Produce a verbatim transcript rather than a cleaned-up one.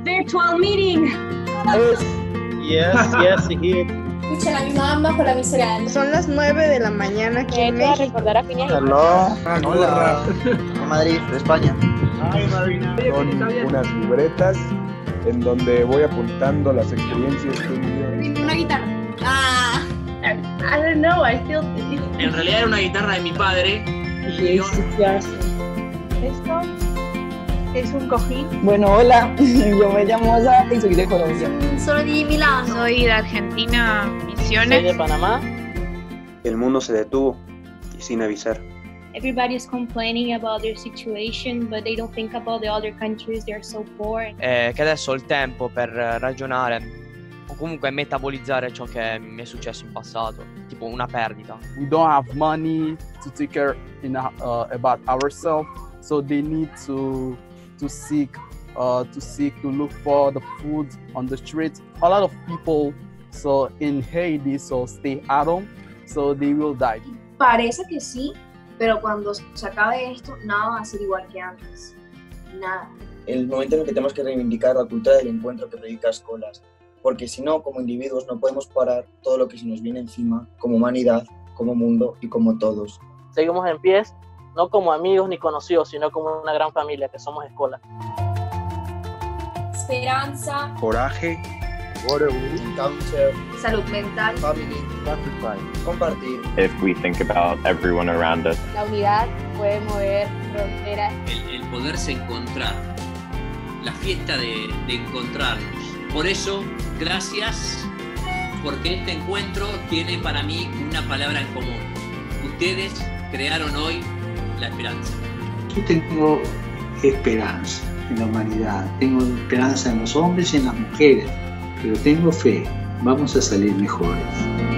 virtual meeting. Yes, yes, here. Escuchen a mi mamá con la mis sorelle. Son las nueve de la mañana aquí en México. Recordar a Phineas. Hello. Hola. De Madrid, de España. Son unas libretas en donde voy apuntando las experiencias que viví. Una guitarra. Ah. I don't know, I feel... En realidad era una guitarra de mi padre. Y yo... Esto es un cojín. Bueno, hola, yo me llamo Sara y soy de Colombia. Sono di Milano. Soy de Argentina, Misiones. Soy de Panamá. El mundo se detuvo y sin avisar. Everybody's complaining about their situation, but they don't think about the other countries, they're so poor. Eh, che adesso ho il tempo per ragionare o comunque metabolizzare ciò che mi è successo in passato, tipo una perdita. We don't have money to take care in, uh, about ourselves, so they need to to seek uh, to seek to look for the food on the street. A lot of people so in Haiti so stay at home, so they will die. Parece que sí, pero cuando se acabe esto, nada va a ser igual que antes. Nada. El momento en el que tenemos que reivindicar la cultura del encuentro que predica Escolas, porque si no, como individuos no podemos parar todo lo que se nos viene encima, como humanidad, como mundo y como todos. Seguimos en pies, no como amigos ni conocidos, sino como una gran familia que somos Escolas. Esperanza, Coraje, Cáncer, salud mental, family, compartir. If we think about everyone around us. La unidad puede mover fronteras. El, el poderse encontrar, la fiesta de, de encontrarnos. Por eso, gracias, porque este encuentro tiene para mí una palabra en común. Ustedes crearon hoy la esperanza. Yo tengo esperanza en la humanidad, tengo esperanza en los hombres y en las mujeres, pero tengo fe, vamos a salir mejores.